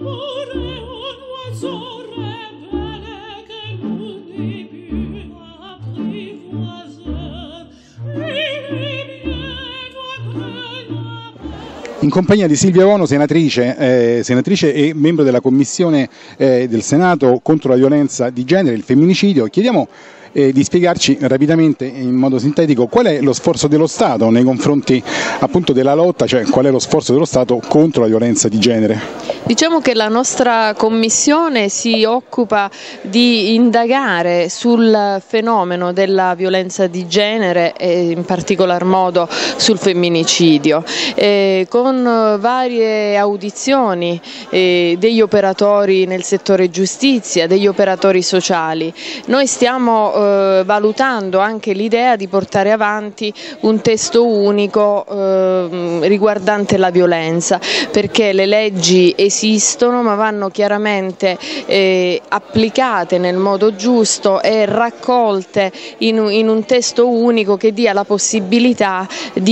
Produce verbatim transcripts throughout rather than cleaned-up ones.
In compagnia di Silvia Bono, senatrice, eh, senatrice e membro della Commissione eh, del Senato contro la violenza di genere e il femminicidio, chiediamo eh, di spiegarci rapidamente, in modo sintetico, qual è lo sforzo dello Stato nei confronti appunto della lotta, cioè qual è lo sforzo dello Stato contro la violenza di genere. Diciamo che la nostra Commissione si occupa di indagare sul fenomeno della violenza di genere e in particolar modo sul femminicidio, eh, con varie audizioni eh, degli operatori nel settore giustizia, degli operatori sociali. Noi stiamo eh, valutando anche l'idea di portare avanti un testo unico eh, riguardante la violenza, perché le leggi esistono ma vanno chiaramente eh, applicate nel modo giusto e raccolte in, in un testo unico che dia la possibilità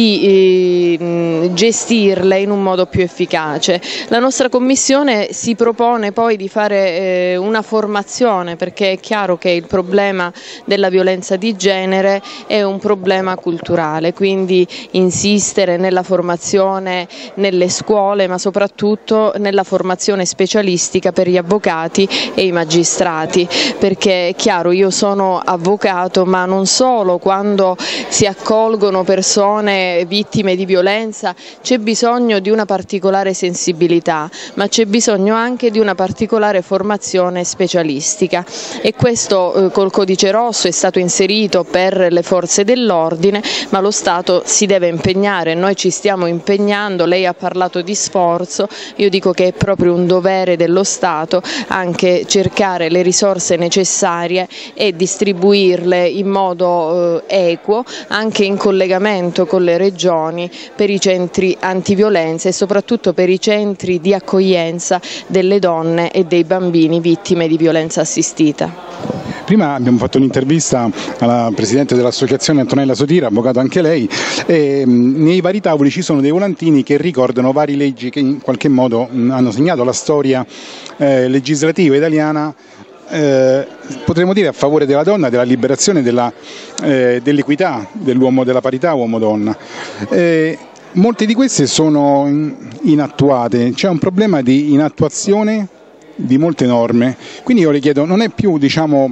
di eh, gestirle in un modo più efficace. La nostra Commissione si propone poi di fare eh, una formazione, perché è chiaro che il problema della violenza di genere è un problema culturale, quindi insistere nella formazione nelle scuole ma soprattutto nella formazione specialistica per gli avvocati e i magistrati, perché è chiaro, io sono avvocato, ma non solo, quando si accolgono persone vittime di violenza c'è bisogno di una particolare sensibilità, ma c'è bisogno anche di una particolare formazione specialistica, e questo eh, col codice rosso è stato inserito per le forze dell'ordine, ma lo Stato si deve impegnare, noi ci stiamo impegnando. Lei ha parlato di sforzo, io dico che è proprio un dovere dello Stato anche cercare le risorse necessarie e distribuirle in modo eh, equo, anche in collegamento con le regioni, per i centri antiviolenza e soprattutto per i centri di accoglienza delle donne e dei bambini vittime di violenza assistita. Prima abbiamo fatto un'intervista alla Presidente dell'Associazione Antonella Sotira, avvocato anche lei, e nei vari tavoli ci sono dei volantini che ricordano varie leggi che in qualche modo hanno segnato la storia eh, legislativa italiana, eh, potremmo dire a favore della donna, della liberazione, della, eh, dell'equità dell'uomo, della parità uomo-donna. Eh, molte di queste sono inattuate, c'è un problema di inattuazione di molte norme, quindi io le chiedo, non è più diciamo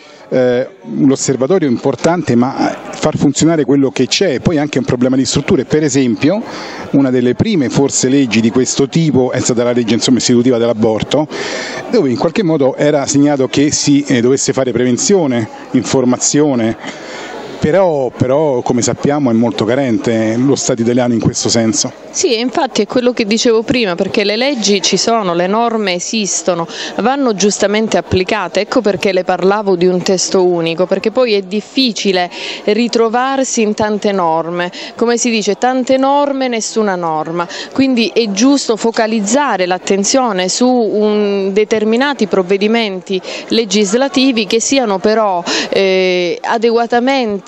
Eh, l'osservatorio importante, ma far funzionare quello che c'è, poi anche un problema di strutture. Per esempio, una delle prime forse leggi di questo tipo è stata la legge insomma, istitutiva dell'aborto, dove in qualche modo era segnato che si eh, dovesse fare prevenzione, informazione, però, però come sappiamo è molto carente lo Stato italiano in questo senso. Sì, infatti è quello che dicevo prima, perché le leggi ci sono, le norme esistono, vanno giustamente applicate, ecco perché le parlavo di un testo unico, perché poi è difficile ritrovarsi in tante norme, come si dice, tante norme, nessuna norma, quindi è giusto focalizzare l'attenzione su un, determinati provvedimenti legislativi che siano però eh, adeguatamente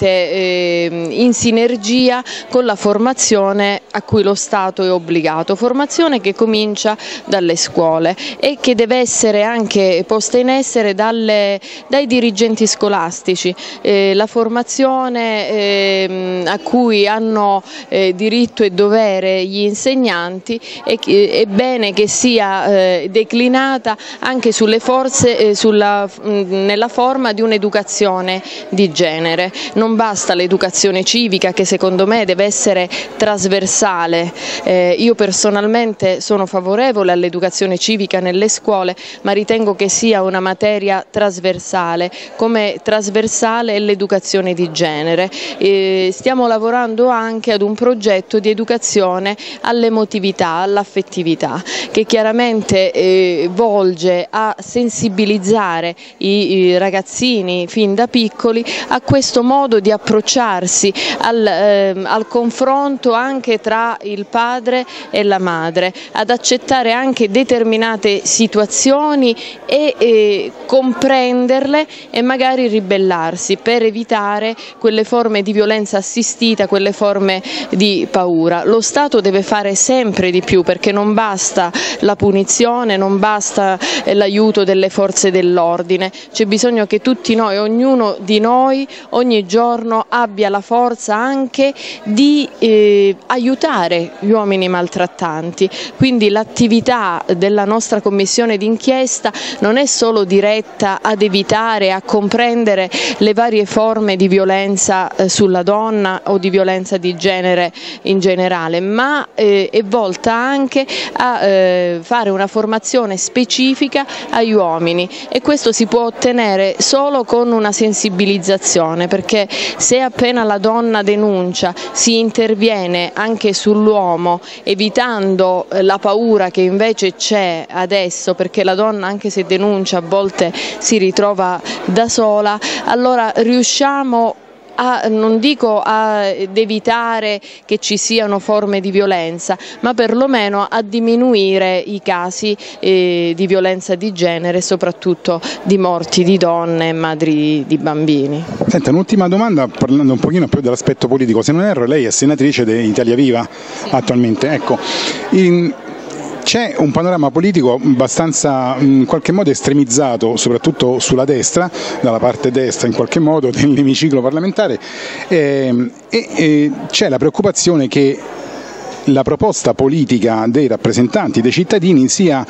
in sinergia con la formazione a cui lo Stato è obbligato, formazione che comincia dalle scuole e che deve essere anche posta in essere dalle, dai dirigenti scolastici, eh, la formazione eh, a cui hanno eh, diritto e dovere gli insegnanti è, è bene che sia eh, declinata anche sulle forze, eh, sulla, nella forma di un'educazione di genere. Non basta l'educazione civica, che secondo me deve essere trasversale, eh, io personalmente sono favorevole all'educazione civica nelle scuole, ma ritengo che sia una materia trasversale, come trasversale è l'educazione di genere. Eh, stiamo lavorando anche ad un progetto di educazione all'emotività, all'affettività, che chiaramente eh, volge a sensibilizzare i, i ragazzini fin da piccoli a questo modo di approcciarsi al, eh, al confronto anche tra il padre e la madre, ad accettare anche determinate situazioni e eh, comprenderle e magari ribellarsi per evitare quelle forme di violenza assistita, quelle forme di paura. Lo Stato deve fare sempre di più, perché non basta la punizione, non basta l'aiuto delle forze dell'ordine, c'è bisogno che tutti noi, ognuno di noi, ogni giorno abbia la forza anche di eh, aiutare gli uomini maltrattanti. Quindi l'attività della nostra commissione d'inchiesta non è solo diretta ad evitare, a comprendere le varie forme di violenza eh, sulla donna o di violenza di genere in generale, ma eh, è volta anche a eh, fare una formazione specifica agli uomini, e questo si può ottenere solo con una sensibilizzazione, perché se appena la donna denuncia si interviene anche sull'uomo, evitando la paura che invece c'è adesso, perché la donna anche se denuncia a volte si ritrova da sola, allora riusciamo a, non dico ad evitare che ci siano forme di violenza, ma perlomeno a diminuire i casi eh, di violenza di genere, soprattutto di morti di donne e madri di bambini. Senta, un'ultima domanda, parlando un pochino più dell'aspetto politico. Se non erro, lei è senatrice di Italia Viva, sì, attualmente. Ecco, in... C'è un panorama politico abbastanza in qualche modo estremizzato, soprattutto sulla destra, dalla parte destra in qualche modo dell'emiciclo parlamentare, e, e c'è la preoccupazione che la proposta politica dei rappresentanti dei cittadini sia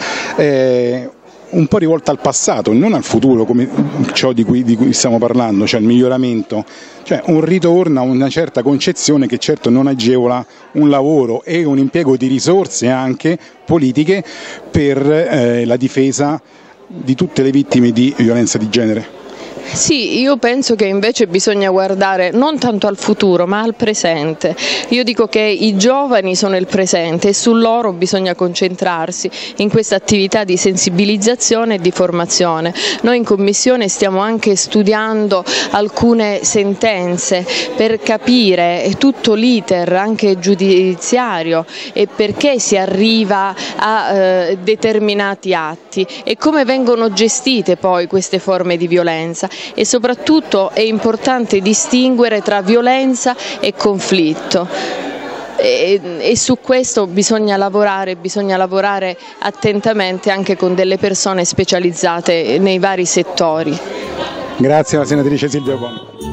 eh, un po' rivolta al passato, non al futuro, come ciò di cui, di cui stiamo parlando, cioè il miglioramento, cioè un ritorno a una certa concezione che certo non agevola un lavoro e un impiego di risorse anche politiche per eh, la difesa di tutte le vittime di violenza di genere. Sì, io penso che invece bisogna guardare non tanto al futuro ma al presente. Io dico che i giovani sono il presente e su loro bisogna concentrarsi in questa attività di sensibilizzazione e di formazione. Noi in Commissione stiamo anche studiando alcune sentenze per capire tutto l'iter anche giudiziario e perché si arriva a eh, determinati atti e come vengono gestite poi queste forme di violenza. E soprattutto è importante distinguere tra violenza e conflitto. E, e su questo bisogna lavorare, bisogna lavorare attentamente anche con delle persone specializzate nei vari settori. Grazie alla senatrice Silvia Cuomo.